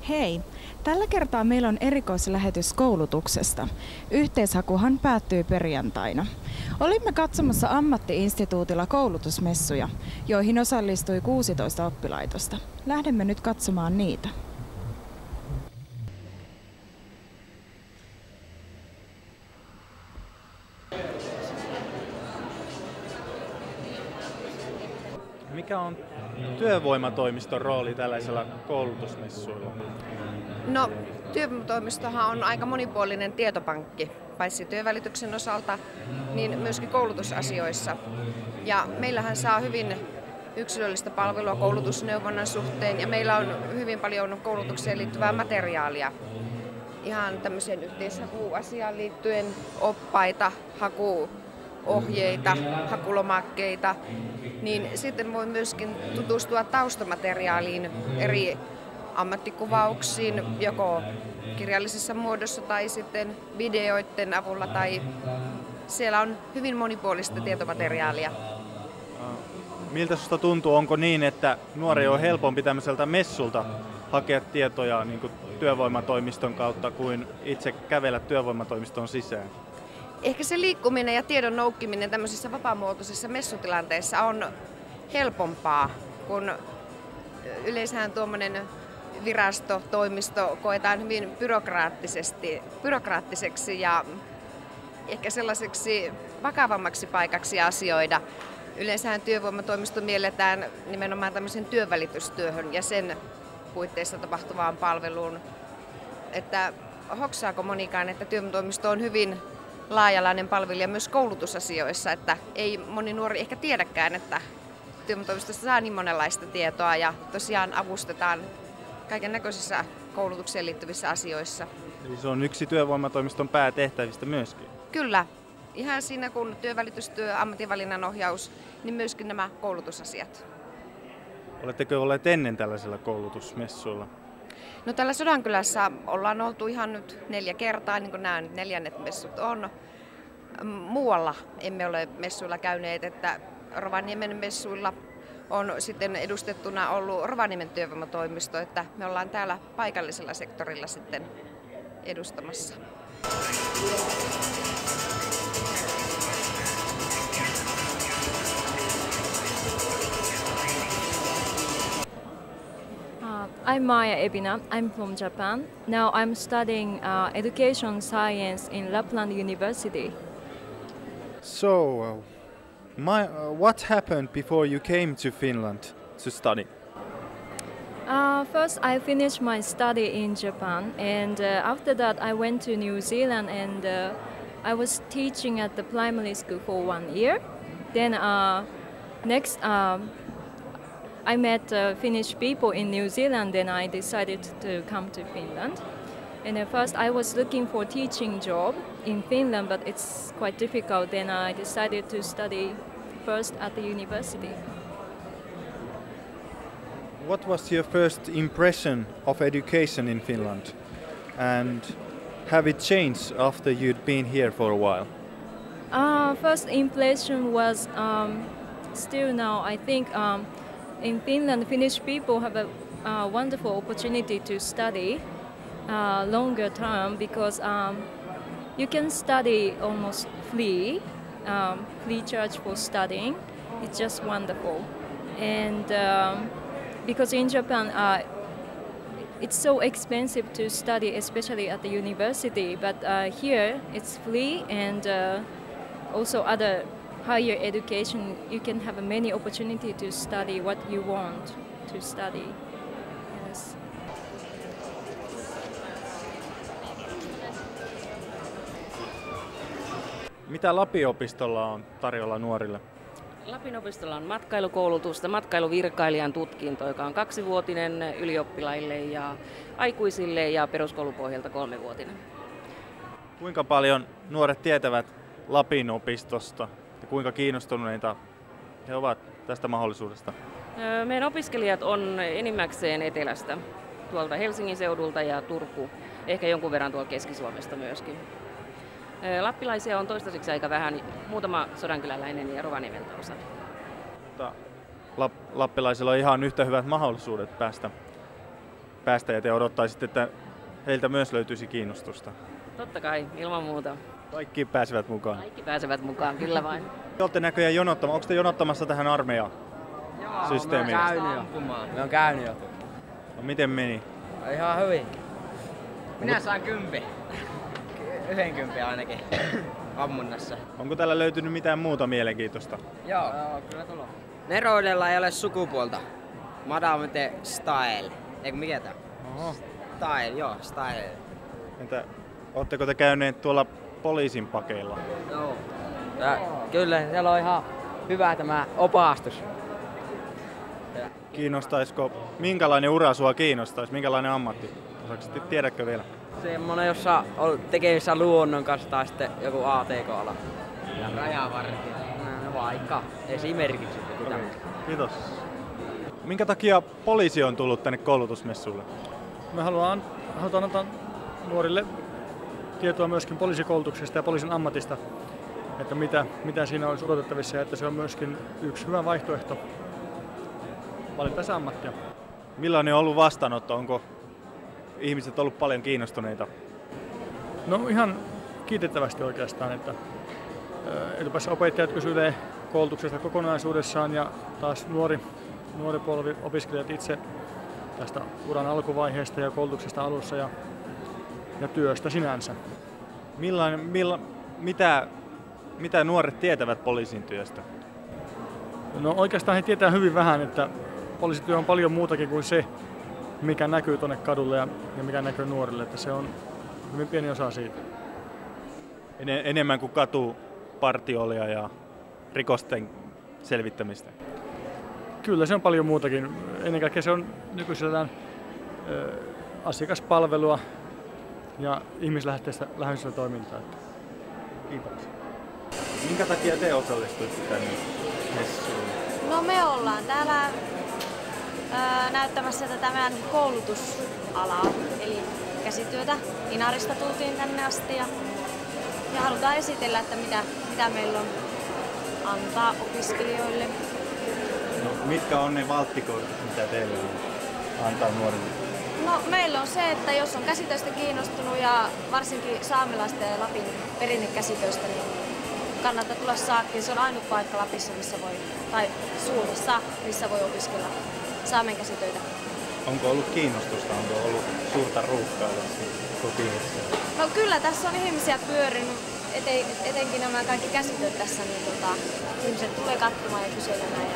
Hei! Tällä kertaa meillä on erikoislähetys koulutuksesta. Yhteishakuhan päättyy perjantaina. Olimme katsomassa Ammatti-instituutilla koulutusmessuja, joihin osallistui 16 oppilaitosta. Lähdemme nyt katsomaan niitä. Mikä on työvoimatoimiston rooli tällaisella koulutusmessuilla? No, työvoimatoimistohan on aika monipuolinen tietopankki, paitsi työvälityksen osalta, niin myöskin koulutusasioissa. Ja meillähän saa hyvin yksilöllistä palvelua koulutusneuvonnan suhteen ja meillä on hyvin paljon koulutukseen liittyvää materiaalia. Ihan tämmöiseen yhteishakuasiaan liittyen oppaita, hakuohjeita, hakulomakkeita, niin sitten voi myöskin tutustua taustamateriaaliin, eri ammattikuvauksiin, joko kirjallisessa muodossa tai sitten videoiden avulla, tai siellä on hyvin monipuolista tietomateriaalia. Miltä sinusta tuntuu, onko niin, että nuori on helpompi tämmöiseltä messulta hakea tietoja niin kuin työvoimatoimiston kautta kuin itse kävellä työvoimatoimiston sisään? Ehkä se liikkuminen ja tiedon noukkiminen tämmöisissä vapaamuotoisissa messutilanteissa on helpompaa, kun yleensähän tuommoinen virasto, toimisto koetaan hyvin byrokraattiseksi ja ehkä sellaiseksi vakavammaksi paikaksi asioida. Yleensähän työvoimatoimisto mielletään nimenomaan tämmöisen työnvälitystyöhön ja sen puitteissa tapahtuvaan palveluun. Että hoksaako monikaan, että työvoimatoimisto on hyvin laaja-alainen palvelija myös koulutusasioissa, että ei moni nuori ehkä tiedäkään, että työvoimatoimistosta saa niin monenlaista tietoa ja tosiaan avustetaan kaiken näköisissä koulutukseen liittyvissä asioissa. Eli se on yksi työvoimatoimiston päätehtävistä myöskin? Kyllä. Ihan siinä kun työvälitystyö, ammatinvalinnan ohjaus, niin myöskin nämä koulutusasiat. Oletteko olleet ennen tällaisella koulutusmessuilla? No täällä Sodankylässä ollaan oltu ihan nyt 4 kertaa, niin kuin nämä 4. messut on. Muualla emme ole messuilla käyneet, että Rovaniemen messuilla on sitten edustettuna ollut Rovaniemen työvoimatoimisto, että me ollaan täällä paikallisella sektorilla sitten edustamassa. I'm Maya Ebina. I'm from Japan. Now I'm studying education science in Lapland University. So, what happened before you came to Finland to study? First, I finished my study in Japan, and after that, I went to New Zealand, and I was teaching at the primary school for 1 year. Then next, I met Finnish people in New Zealand, then I decided to come to Finland. And at first I was looking for teaching job in Finland, but it's quite difficult. Then I decided to study first at the university. What was your first impression of education in Finland? And have it changed after you'd been here for a while? First impression was still now, I think in Finland, Finnish people have a wonderful opportunity to study longer term because you can study almost free charge for studying. It's just wonderful. And because in Japan, it's so expensive to study, especially at the university, but here it's free and also other higher education, you can have many opportunity to study what you want to study. Yes. Mitä Lapin-opistolla on tarjolla nuorille? Lapin opistolla on matkailukoulutusta, matkailuvirkailijan tutkinto, joka on 2-vuotinen ylioppilaille ja aikuisille ja peruskoulupohjalta 3-vuotinen. Kuinka paljon nuoret tietävät Lapin-opistosta ja kuinka kiinnostuneita he ovat tästä mahdollisuudesta? Meidän opiskelijat on enimmäkseen etelästä, tuolta Helsingin seudulta ja Turku, ehkä jonkun verran tuolta Keski-Suomesta myöskin. Lappilaisia on toistaiseksi aika vähän, muutama sodankyläläinen ja Rovaniemeltä osa. Lappilaisilla on ihan yhtä hyvät mahdollisuudet päästä päästäjät ja odottaisitte, että heiltä myös löytyisi kiinnostusta? Totta kai, ilman muuta. Kaikki pääsevät mukaan. Kaikki pääsevät mukaan, kyllä vain. Te olette näköjään jonottamassa. Onko te jonottamassa tähän armeijasysteemiin? Me on käynyt jo. No, miten meni? Ihan hyvin. Minä saan 10. 1 ainakin ammunnassa. Onko täällä löytynyt mitään muuta mielenkiintoista? Joo, kyllä tulo. Neroudella ei ole sukupuolta. Madame de Style. Eikö mikä tää? Oho. Style, joo, Style. Entä ootteko te käyneet tuolla poliisin pakeilla? Joo. Kyllä, siellä on ihan hyvä tämä opastus. Kiinnostaisiko, minkälainen ura sua kiinnostaisi, minkälainen ammatti? Tiedätkö vielä? Semmonen, jossa on tekemisissä luonnon kanssa tai sitten joku ATK-ala. Ja rajavartija. Vaikka esimerkiksi. Okay. Kiitos. Minkä takia poliisi on tullut tänne koulutusmessulle? Me halutaan antaa nuorille tietoa myöskin poliisikoulutuksesta ja poliisin ammatista, että mitä siinä olisi odotettavissa ja että se on myöskin yksi hyvä vaihtoehto valittaessa ammattia. Millainen on ollut vastaanotto? Onko ihmiset ollut paljon kiinnostuneita? No ihan kiitettävästi oikeastaan, että etupäässä opettajat kysyvät koulutuksesta kokonaisuudessaan ja taas nuori polvi opiskelijat itse tästä uran alkuvaiheesta ja koulutuksesta alussa ja työstä sinänsä. Mitä nuoret tietävät poliisin työstä? No oikeastaan he tietää hyvin vähän, että poliisityö on paljon muutakin kuin se, mikä näkyy tuonne kadulle ja mikä näkyy nuorille, että se on hyvin pieni osa siitä. Enemmän kuin katupartiolia ja rikosten selvittämistä? Kyllä se on paljon muutakin. Ennen kaikkea se on nykyisellään asiakaspalvelua ja ihmisläheistä toimintaa. Kiitos. Minkä takia te osallistuitte tänne messuun? No me ollaan täällä näyttämässä tätä meidän koulutusalaa, eli käsityötä. Inarista tultiin tänne asti ja halutaan esitellä, että mitä meillä on antaa opiskelijoille. No, mitkä on ne valttikortit, mitä teillä on antaa nuorille? No meillä on se, että jos on käsitöistä kiinnostunut ja varsinkin saamelaisten ja Lapin perinnekäsitöistä, niin kannattaa tulla Saakkiin. Se on ainut paikka Lapissa, tai Suomessa, missä voi opiskella saamen käsitöitä. Onko ollut kiinnostusta? Onko ollut suurta ruuhkaa tässä kotiinsa? No kyllä tässä on ihmisiä pyörinyt, etenkin nämä kaikki käsitöt tässä, niin ihmiset tulee katsomaan ja kyselemään.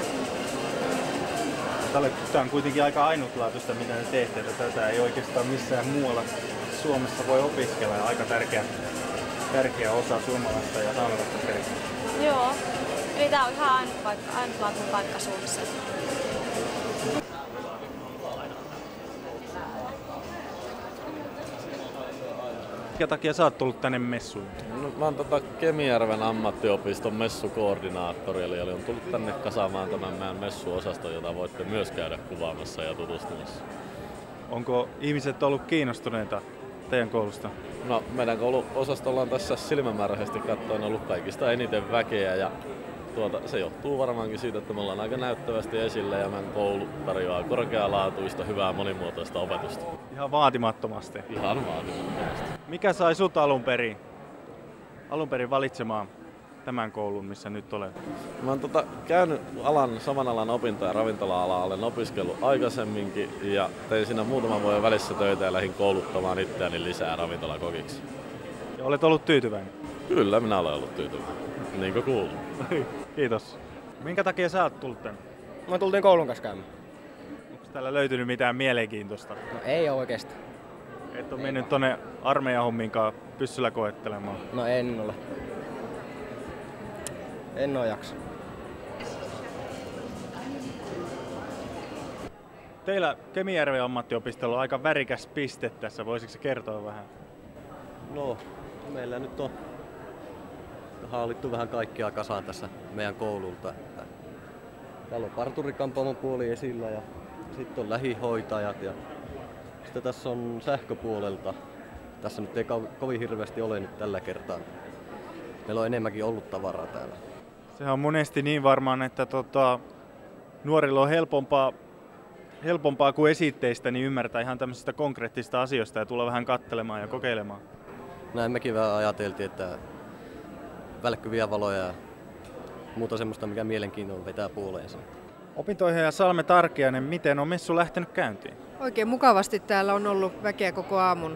Tämä on kuitenkin aika ainutlaatuista, mitä te teette, että tätä ei oikeastaan missään muualla Suomessa voi opiskella ja aika tärkeä osa suomalaista ja saamelaista perhettä. Joo, eli tämä on ihan ainutlaatuinen paikka Suomessa. Minkä takia sä oot tullut tänne messuun? No, mä oon Kemijärven ammattiopiston messukoordinaattori, eli on tullut tänne kasaamaan tämän meidän messuosaston, jota voitte myös käydä kuvaamassa ja tutustumassa. Onko ihmiset ollut kiinnostuneita teidän koulusta? No, meidän kouluosastolla on tässä silmämääräisesti katsoen ollut kaikista eniten väkeä ja se johtuu varmaankin siitä, että me ollaan aika näyttävästi esillä ja meidän koulu tarjoaa korkealaatuista, hyvää monimuotoista opetusta. Ihan vaatimattomasti? Ihan vaatimattomasti. Mikä sai sut alun perin valitsemaan tämän koulun, missä nyt olet? Mä oon käynyt saman alan opintoja ravintola-alaa, olen opiskellut aikaisemminkin ja tein siinä muutaman vuoden välissä töitä ja lähdin kouluttamaan itseäni lisää ravintolakokiksi. Ja olet ollut tyytyväinen? Kyllä, minä olen ollut tyytyväinen. Niin kuin kuuluu. Kiitos. Minkä takia sä oot tullut tänne? Mä tultiin koulun kanssa käymään. Onko täällä löytynyt mitään mielenkiintoista? No ei oikeesti. Et ole mennyt tonne armeijahomminkaan pyssyllä koettelemaan? No en ole. En oo jaksa. Teillä Kemijärven ammattiopistolla on aika värikäs piste tässä. Voisitko kertoa vähän? No, meillä nyt on haalittu vähän kaikkia kasaan tässä meidän koululta. Täällä on parturikampaamon puoli esillä ja sitten on lähihoitajat ja sitten tässä on sähköpuolelta. Tässä nyt ei kovin hirveästi ole nyt tällä kertaa. Meillä on enemmänkin ollut tavaraa täällä. Sehän on monesti niin varmaan, että nuorilla on helpompaa kuin esitteistä niin ymmärtää ihan tämmöisistä konkreettisista asioista ja tulla vähän katselemaan ja kokeilemaan. Näin mekin vähän ajateltiin, että välkkyviä valoja ja muuta semmoista, mikä mielenkiintoa vetää puoleensa. Opinto-ohjaaja Salme Tarkiainen, miten on messu lähtenyt käyntiin? Oikein mukavasti täällä on ollut väkeä koko aamun.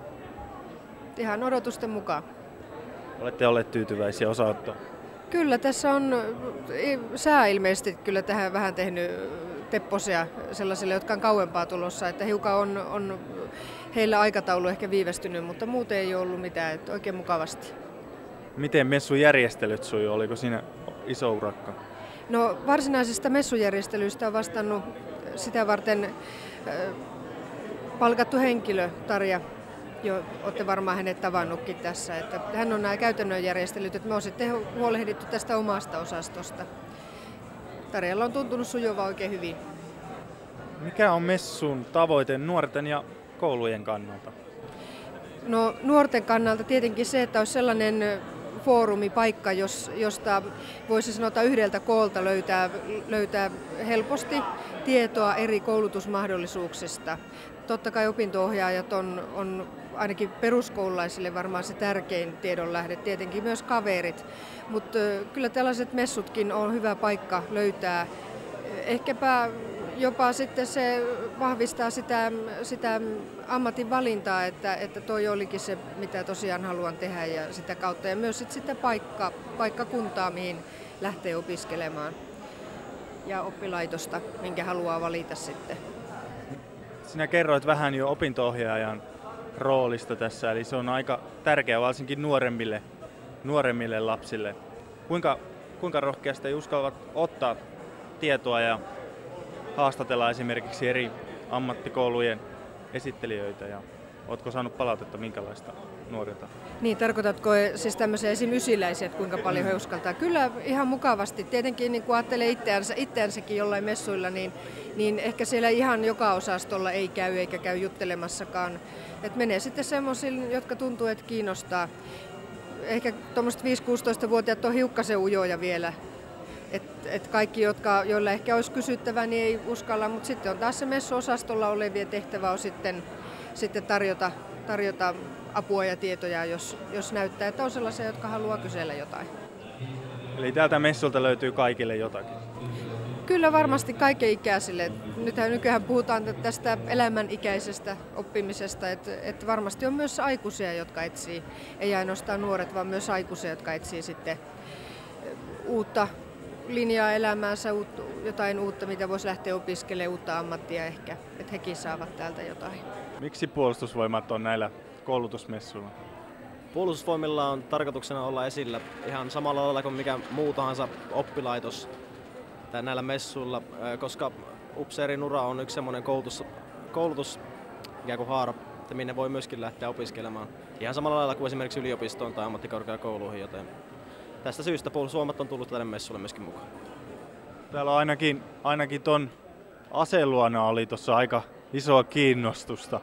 Ihan odotusten mukaan. Olette olleet tyytyväisiä osaottoon? Kyllä, tässä on sää ilmeisesti kyllä tähän vähän tehnyt tepposia sellaisille, jotka on kauempaa tulossa. Että hiukan on heillä aikataulu ehkä viivästynyt, mutta muuten ei ole ollut mitään, että oikein mukavasti. Miten messun järjestelyt sujuu? Oliko siinä iso urakka? No varsinaisesta messujärjestelystä on vastannut sitä varten palkattu henkilö, Tarja. Jo olette varmaan hänet tavannutkin tässä. Että hän on nämä käytännön järjestelyt, että me on sitten huolehdittu tästä omasta osastosta. Tarjalla on tuntunut sujuvaa oikein hyvin. Mikä on messun tavoite nuorten ja koulujen kannalta? No nuorten kannalta tietenkin se, että olisi sellainen foorumipaikka, josta voisi sanota yhdeltä koolta löytää helposti tietoa eri koulutusmahdollisuuksista. Totta kai opinto-ohjaajat on ainakin peruskoululaisille varmaan se tärkein tiedonlähde, tietenkin myös kaverit, mutta kyllä tällaiset messutkin on hyvä paikka löytää. Ehkäpä jopa sitten se vahvistaa sitä ammatin valintaa, että toi olikin se, mitä tosiaan haluan tehdä ja sitä kautta. Ja myös sitä paikkakuntaa, mihin lähtee opiskelemaan ja oppilaitosta, minkä haluaa valita sitten. Sinä kerroit vähän jo opinto-ohjaajan roolista tässä, eli se on aika tärkeä varsinkin nuoremmille lapsille. Kuinka rohkeasti uskallat ottaa tietoa ja haastatella esimerkiksi eri ammattikoulujen esittelijöitä ja oletko saanut palautetta minkälaista nuorilta? Niin, tarkoitatko siis tämmöisiä esim. Ysiläisiä, että kuinka paljon he uskaltaa? Kyllä ihan mukavasti. Tietenkin niin kun ajattelee itseänsäkin jollain messuilla, niin ehkä siellä ihan joka osastolla ei käy eikä käy juttelemassakaan. Et menee sitten semmoisille, jotka tuntuu, että kiinnostaa. Ehkä tuommoiset 5-16-vuotiaat on hiukkasen ujoja vielä. Et kaikki, joilla ehkä olisi kysyttävää, niin ei uskalla, mutta sitten on taas se messuosastolla olevien tehtävä on sitten tarjota apua ja tietoja, jos näyttää, että on sellaisia, jotka haluaa kysellä jotain. Eli täältä messulta löytyy kaikille jotakin? Kyllä varmasti kaikenikäisille. Nykyään puhutaan tästä elämänikäisestä oppimisesta, että varmasti on myös aikuisia, jotka etsii, ei ainoastaan nuoret, vaan myös aikuisia, jotka etsii sitten uutta linjaa elämäänsä, jotain uutta, mitä voisi lähteä opiskelemaan, uutta ammattia ehkä, että hekin saavat täältä jotain. Miksi Puolustusvoimat on näillä koulutusmessuilla? Puolustusvoimilla on tarkoituksena olla esillä ihan samalla lailla kuin mikä muu tahansa oppilaitos näillä messuilla, koska upseerin ura on yksi semmoinen koulutus ikään kuin haara, että minne voi myöskin lähteä opiskelemaan. Ihan samalla lailla kuin esimerkiksi yliopistoon tai ammattikorkeakouluihin, joten tästä syystä Puolustusvoimat on tullut tälle messulle myöskin mukaan. Täällä on ainakin ton aseluona oli tuossa aika isoa kiinnostusta.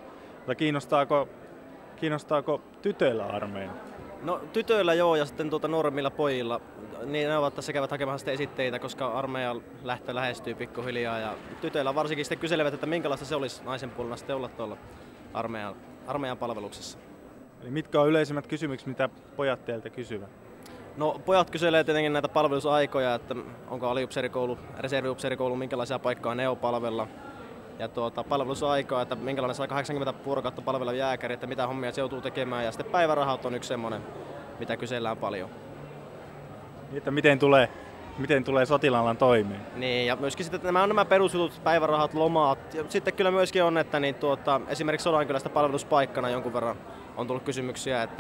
Kiinnostaako tytöillä armeija? No tytöillä joo, ja sitten nuoremmilla pojilla. Niin ne ovat tässä käyvät hakemaan sitten esitteitä, koska armeijan lähtö lähestyy pikkuhiljaa. Ja tytöillä varsinkin sitten kyselevät, että minkälaista se olisi naisen puolella sitten olla tuolla armeijan palveluksessa. Eli mitkä on yleisimmät kysymykset, mitä pojat teiltä kysyvät? No pojat kyselee tietenkin näitä palvelusaikoja, että onko aliupseerikoulu, reserviupseerikoulu, minkälaisia paikkoja ne on palvella. Ja palvelusaikaa, että minkälainen saa 80 vuorokautta palvella jääkäri, että mitä hommia se joutuu tekemään. Ja sitten päivärahat on yksi semmoinen, mitä kysellään paljon. Että miten tulee sotilaallaan toimeen? Niin, ja myöskin sitten nämä perusjutut, päivärahat, lomaat. Ja sitten kyllä myöskin on, että esimerkiksi Sodankylästä palveluspaikkana jonkun verran on tullut kysymyksiä, että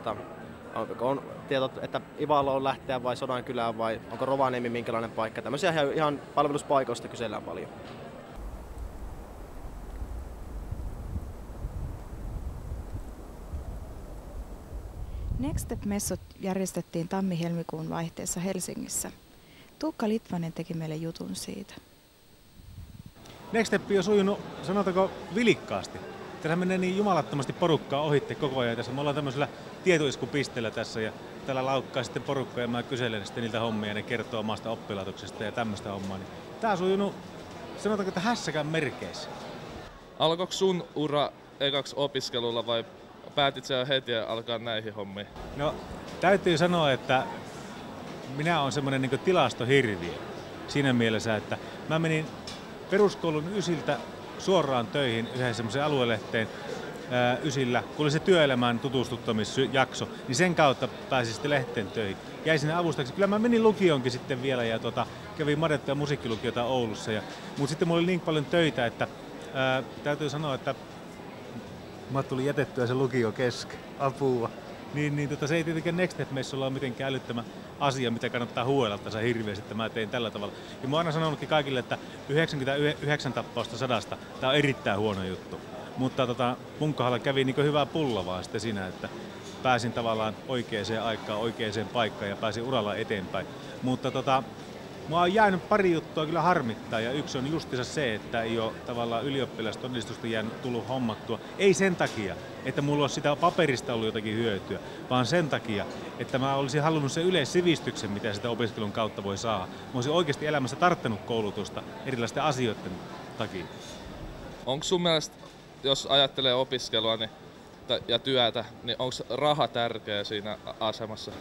on tieto, että Ivalo on lähteä vai Sodankylään vai onko Rovaniemi minkälainen paikka. Tämmöisiä ihan palveluspaikoista kysellään paljon. Next Step-messut järjestettiin tammi-helmikuun vaihteessa Helsingissä. Tuukka Litvanen teki meille jutun siitä. Next Step on sujunut, sanotaanko, vilikkaasti. Tässä menee niin jumalattomasti porukkaa ohitte koko ajan tässä. Me ollaan tämmöisellä tietoiskupisteellä tässä ja täällä laukkaa sitten porukkaa ja mä kyselen sitten niiltä hommia ja ne kertoo omasta oppilaitoksesta ja tämmöistä hommaa. Tää on sujunut sanotaanko, että hässäkän merkeissä. Alkoiko sun ura ekaksi opiskelulla vai päätit sä jo heti alkaa näihin hommiin? No, täytyy sanoa, että minä olen semmoinen niin tilastohirviö siinä mielessä, että mä menin peruskoulun ysiltä suoraan töihin yhden semmoisen aluelehteen ysillä, kun oli se työelämään tutustuttamisjakso, niin sen kautta pääsin sitten lehteen töihin. Jäi sinne avustajaksi. Kyllä mä menin lukioonkin sitten vielä ja kävin madetta- ja musiikkilukiota Oulussa. Mutta sitten mulla oli niin paljon töitä, että täytyy sanoa, että mä tuli jätettyä se lukio kesken. Apua. Se ei tietenkään Next Step-messulla ole mitenkään älyttömä asia, mitä kannattaa huolella tässä hirveästi, että mä tein tällä tavalla. Ja mä oon aina sanonutkin kaikille, että 99 tappausta 100, tää on erittäin huono juttu. Mutta mun kohdalla kävi niin hyvää pullavaa sitten siinä, että pääsin tavallaan oikeaan aikaan, oikeaan paikkaan ja pääsin uralla eteenpäin. Mutta mua on jäänyt pari juttua kyllä harmittaa ja yksi on justiinsa se, että ei ole tavallaan ylioppilastonnistusta tullut hommattua. Ei sen takia, että mulla olisi sitä paperista ollut jotakin hyötyä, vaan sen takia, että mä olisin halunnut sen yleissivistyksen, mitä sitä opiskelun kautta voi saada. Mä olisin oikeasti elämässä tarttanut koulutusta erilaisten asioiden takia. Onko sun mielestä, jos ajattelee opiskelua ja työtä, niin onko raha tärkeä siinä asemassa?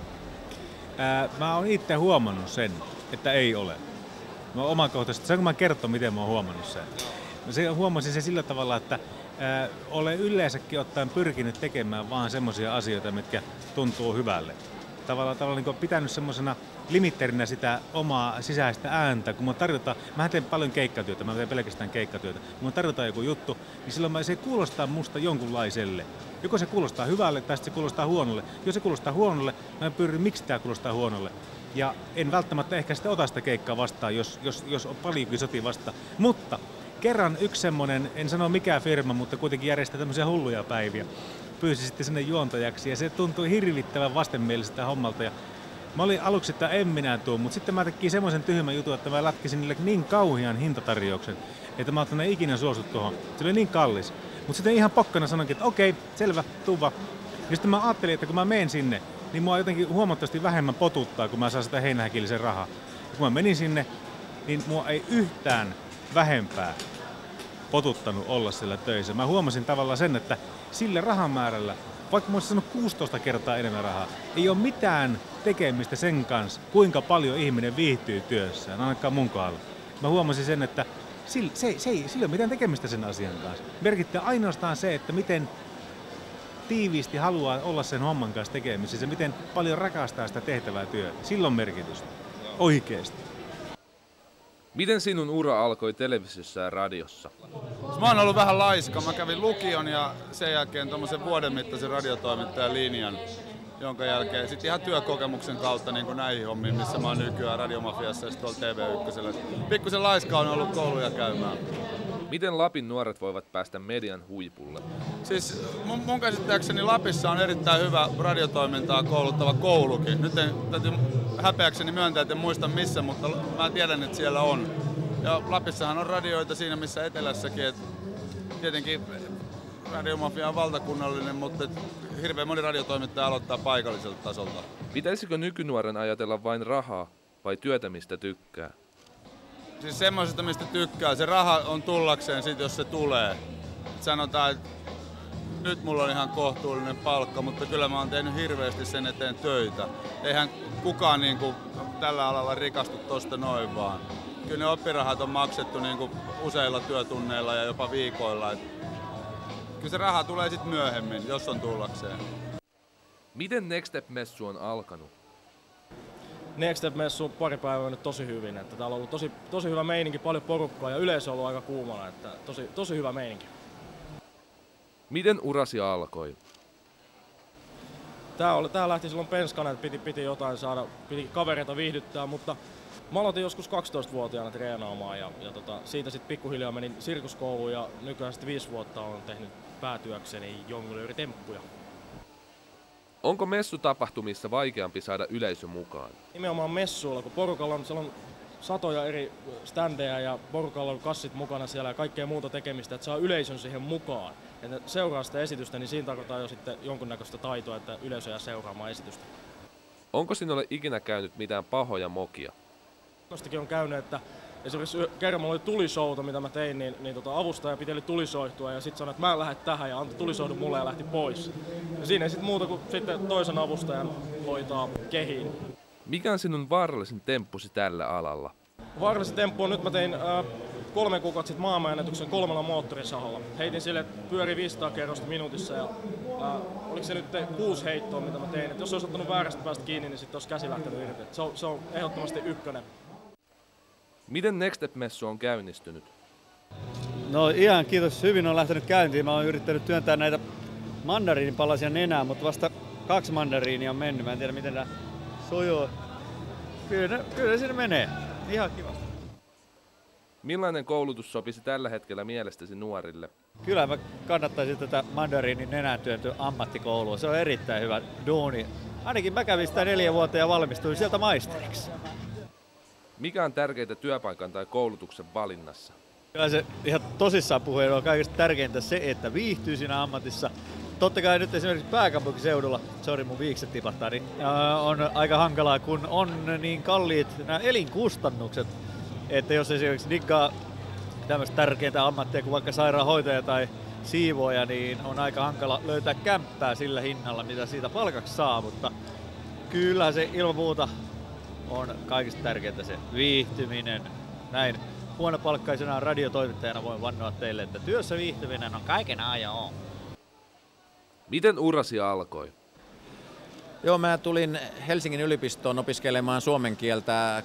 Mä oon itse huomannut sen, että ei ole. Mä omakohtaisesti, saanko mä kertoa, miten mä oon huomannut sen? Mä huomasin sen sillä tavalla, että olen yleensäkin ottaen pyrkinyt tekemään vaan semmoisia asioita, mitkä tuntuu hyvälle. Tavallaan niin pitänyt semmoisena limitterinä sitä omaa sisäistä ääntä, kun mä teen paljon keikkatyötä, mä teen pelkästään keikkatyötä, kun mä tarjotaan joku juttu, niin silloin se kuulostaa musta jonkunlaiselle. Joko se kuulostaa hyvälle tai se kuulostaa huonolle. Jos se kuulostaa huonolle, mä pyrin, miksi tämä kuulostaa huonolle. Ja en välttämättä ehkä sitten ota sitä keikkaa vastaan, jos on paljonkin sotia vastaan. Mutta kerran yksi semmonen, en sano mikä firma, mutta kuitenkin järjestää tämmöisiä hulluja päiviä, pyysi sitten sinne juontajaksi ja se tuntui hirvittävän vastenmieliseltä hommalta. Ja mä olin aluksi, että en minä tuu, mutta sitten mä tekin semmoisen tyhmän jutun, että mä lätkisin niille niin kauhean hintatarjouksen, että mä oon ikinä suostu tuohon. Se oli niin kallis. Mutta sitten ihan pokkana sanoinkin, että okei, selvä, tuu vaan. Ja sitten mä ajattelin, että kun mä menen sinne, niin mua jotenkin huomattavasti vähemmän potuttaa, kun mä saan sitä heinähäkillisen rahaa. Ja kun mä menin sinne, niin mua ei yhtään vähempää potuttanut olla siellä töissä. Mä huomasin tavallaan sen, että sillä rahamäärällä, vaikka mä olisin sanonut 16 kertaa enemmän rahaa, ei ole mitään tekemistä sen kanssa, kuinka paljon ihminen viihtyy työssään, ainakaan mun kohdalla. Mä huomasin sen, että sillä ei ole mitään tekemistä sen asian kanssa. Merkittää ainoastaan se, että miten tiiviisti haluaa olla sen homman kanssa tekemisissä, miten paljon rakastaa sitä tehtävää työtä. Sillä on merkitystä. Oikeesti. Miten sinun ura alkoi televisiossa ja radiossa? Mä oon ollut vähän laiska. Mä kävin lukion ja sen jälkeen tommosen vuoden mittaisen radiotoimittajan linjan, jonka jälkeen sitten ihan työkokemuksen kautta niin kuin näihin hommiin, missä mä oon nykyään Radiomafiassa ja sitten tuolla TV1. Pikkusen laiska on ollut kouluja käymään. Miten Lapin nuoret voivat päästä median huipulle? Siis mun käsittääkseni Lapissa on erittäin hyvä radiotoimintaa kouluttava koulukin. Nyt täytyy häpeäkseni myöntää, että en muista missä, mutta mä tiedän, että siellä on. Ja Lapissahan on radioita siinä missä Etelässäkin. Et tietenkin Radiomafia on valtakunnallinen, mutta hirveän moni radiotoimittaja aloittaa paikalliselta tasolta. Pitäisikö nykynuoren ajatella vain rahaa vai työtä, mistä tykkää? Siis semmoisesta, mistä tykkää. Se raha on tullakseen sit, jos se tulee. Sanotaan, että nyt mulla on ihan kohtuullinen palkka, mutta kyllä mä oon tehnyt hirveästi sen eteen töitä. Eihän kukaan niinku tällä alalla rikastu tosta noin vaan. Kyllä ne oppirahat on maksettu niinku useilla työtunneilla ja jopa viikoilla. Kyllä se raha tulee sit myöhemmin, jos on tullakseen. Miten Next Step-messu on alkanut? Next Step-messu on pari päivää nyt tosi hyvin. Että täällä on ollut tosi hyvä meininki, paljon porukkaa ja yleisö on ollut aika kuumana. Että tosi hyvä meininki. Miten urasi alkoi? Tää lähti silloin penskana, että piti jotain saada, piti kavereita viihdyttää, mutta mä aloitin joskus 12-vuotiaana treenaamaan ja siitä sitten pikkuhiljaa menin sirkuskouluun ja nykyään sitten 5 vuotta olen tehnyt päätyökseni jonglööritemppuja. Onko messutapahtumissa vaikeampi saada yleisö mukaan? Nimenomaan messuilla, kun porukalla on satoja eri standeja ja porukalla on kassit mukana siellä ja kaikkea muuta tekemistä, että saa yleisön siihen mukaan. Että seuraa sitä esitystä, niin siinä tarkoittaa jo sitten jonkunnäköistä taitoa, että yleisö jää seuraamaan esitystä. Onko sinulle ikinä käynyt mitään pahoja mokia? Nostakin on käynyt, että esimerkiksi kerran mulla oli tulisouta, mitä mä tein, niin avustaja piteli tulisoihtua ja sitten sanoi, että mä en lähde tähän ja antoi tulisohdun mulle ja lähti pois. Ja siinä ei sitten muuta kuin sitten toisen avustajan hoitaa kehiin. Mikä on sinun vaarallisin temppusi tällä alalla? Vaarallisin temppu on, nyt mä tein 3 kuukautta sitten maailmanennätyksen 3 moottorisahalla. Heitin sille, että pyöri 500 kerrosta minuutissa ja oliko se nyt 6 heittoa, mitä mä tein. Et jos olisi ottanut väärästä päästä kiinni, niin sitten olisi käsi lähtenyt irti. Se on ehdottomasti ykkönen. Miten Next Step-messu on käynnistynyt? No ihan kiitos, hyvin on lähtenyt käyntiin. Mä oon yrittänyt työntää näitä mandariinipalasia nenään, mutta vasta 2 mandariinia on mennyt. Mä en tiedä miten nämä sujuu. Kyllä siinä menee. Ihan kiva. Millainen koulutus sopisi tällä hetkellä mielestäsi nuorille? Kyllä mä kannattaisin tätä mandariinin nenään työntyä ammattikoulua. Se on erittäin hyvä duuni. Ainakin mä kävin sitä 4 vuotta ja valmistuin sieltä maisteriksi. Mikä on tärkeintä työpaikan tai koulutuksen valinnassa? Kyllä se ihan tosissaan puheen on kaikista tärkeintä se, että viihtyy siinä ammatissa. Totta kai nyt esimerkiksi pääkaupunkiseudulla, mun viikset tipahtaa, niin on aika hankalaa, kun on niin kalliit nämä elinkustannukset, että jos esimerkiksi diggaa tämmöistä tärkeintä ammattia kuin vaikka sairaanhoitaja tai siivooja, niin on aika hankala löytää kämppää sillä hinnalla, mitä siitä palkaksi saa, mutta kyllähän se ilman muuta on kaikista tärkeintä se viihtyminen. Näin huonopalkkaisena radiotoimittajana voin vannoa teille, että työssä viihtyminen on kaiken A ja O. Miten urasi alkoi? Joo, mä tulin Helsingin yliopistoon opiskelemaan suomen kieltä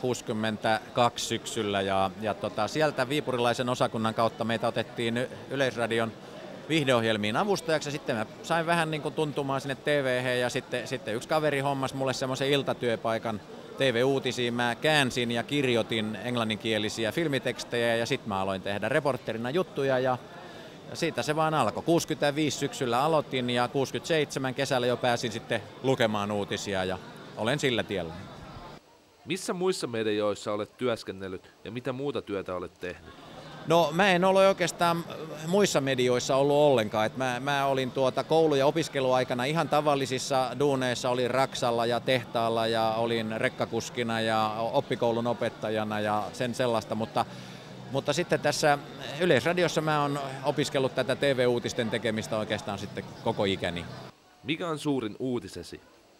62 syksyllä ja sieltä viipurilaisen osakunnan kautta meitä otettiin Yleisradion viihdeohjelmiin avustajaksi. Sitten mä sain vähän niin kuin tuntumaan sinne TV:hen ja sitten yksi kaveri hommasi mulle semmoisen iltatyöpaikan TV-uutisiin. Mä käänsin ja kirjoitin englanninkielisiä filmitekstejä ja sitten mä aloin tehdä reporterina juttuja ja siitä se vaan alkoi. 65 syksyllä aloitin ja 67 kesällä jo pääsin sitten lukemaan uutisia ja olen sillä tiellä. Missä muissa medioissa olet työskennellyt ja mitä muuta työtä olet tehnyt? No mä en ole oikeastaan muissa medioissa ollut ollenkaan. Mä olin koulu- ja opiskeluaikana ihan tavallisissa duuneissa, olin raksalla ja tehtaalla ja olin rekkakuskina ja oppikoulun opettajana ja sen sellaista, mutta sitten tässä Yleisradiossa mä oon opiskellut tätä TV-uutisten tekemistä oikeastaan sitten koko ikäni. Mikä on suurin uutisesi?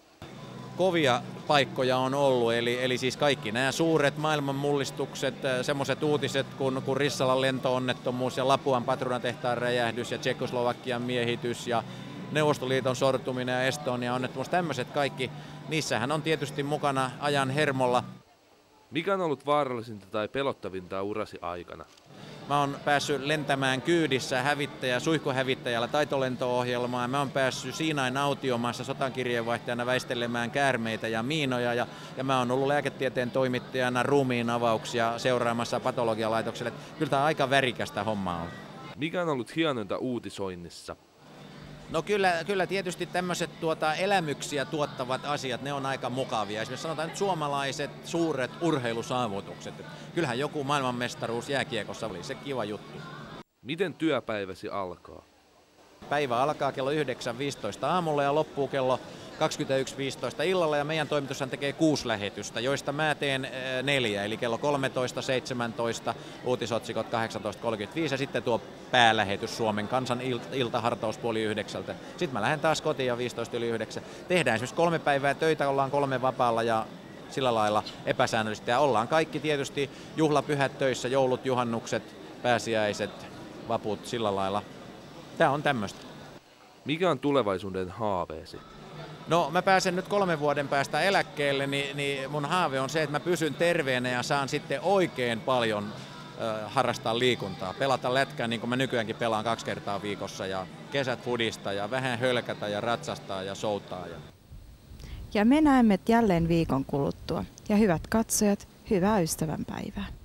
Kovia paikkoja on ollut, eli siis kaikki nämä suuret maailmanmullistukset, semmoiset uutiset kuin Rissalan lentoonnettomuus ja Lapuan patruunatehtaan räjähdys ja Tšekkoslovakian miehitys ja Neuvostoliiton sortuminen ja Estonia-onnettomuus, tämmöiset kaikki, niissähän on tietysti mukana ajan hermolla. Mikä on ollut vaarallisinta tai pelottavinta urasi aikana? Mä oon päässyt lentämään kyydissä suihkuhävittäjällä taitolento-ohjelmaa. Mä oon päässyt Siinain autiomaassa sotankirjeenvaihtajana väistelemään käärmeitä ja miinoja. Ja mä oon ollut lääketieteen toimittajana ruumiin avauksia seuraamassa patologialaitokselle. Kyllä tää aika värikästä hommaa on. Mikä on ollut hienointa uutisoinnissa? No kyllä tietysti tämmöiset elämyksiä tuottavat asiat, ne on aika mukavia. Esimerkiksi sanotaan nyt suomalaiset suuret urheilusaavutukset. Kyllähän joku maailmanmestaruus jääkiekossa oli se kiva juttu. Miten työpäiväsi alkaa? Päivä alkaa kello 9.15 aamulla ja loppuu kello 21.15 illalla ja meidän toimitushan tekee 6 lähetystä, joista mä teen 4, eli kello 13, 17, uutisotsikot 18.35 ja sitten tuo päälähetys Suomen kansan iltahartaus 8:30. Sitten mä lähden taas kotiin ja 15:09. Tehdään esimerkiksi 3 päivää töitä, ollaan 3 vapaalla ja sillä lailla epäsäännöllisesti ja ollaan kaikki tietysti juhlapyhät töissä, joulut, juhannukset, pääsiäiset, vaput, sillä lailla. Tää on tämmöistä. Mikä on tulevaisuuden haaveesi? No mä pääsen nyt 3 vuoden päästä eläkkeelle, niin mun haave on se, että mä pysyn terveenä ja saan sitten oikein paljon harrastaa liikuntaa. Pelata lätkää niin kuin mä nykyäänkin pelaan 2 kertaa viikossa ja kesät fudista ja vähän hölkätä ja ratsastaa ja soutaa. Ja me näemme jälleen viikon kuluttua. Ja hyvät katsojat, hyvää ystävänpäivää.